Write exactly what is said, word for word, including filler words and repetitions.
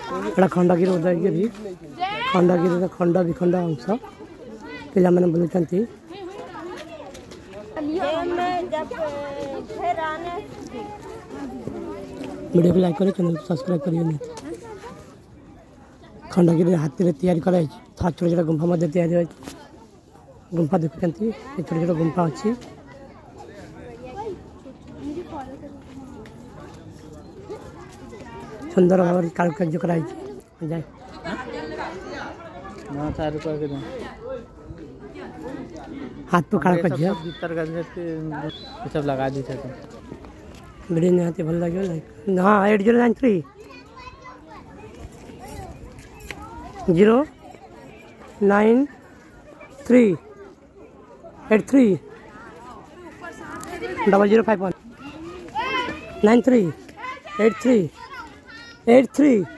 एटा खंडगिरी उदयगिरी खंडगिरी खंड विखंड अंश पिला मैंने बोलुचंती वीडियो को लाइक करें चैनल को सब्सक्राइब करिए नहीं खंडगिरी हाथी रे तैयारी कराई था छोटा छोटा गुंफा मध्य तैयारी होई गुंफा देखुचंती ये छोटा छोटा गुंफा अच्छी सुंदर भाव कारुकार्य कराई जाए ना चार रुपए के हाथ तो कारुकार्य भीतर का सब लगा दी थे वीडियो नहीं आती भल लगे लाइक हाँ eight zero nine three zero nine three eight three double zero five one nine three eight three eight three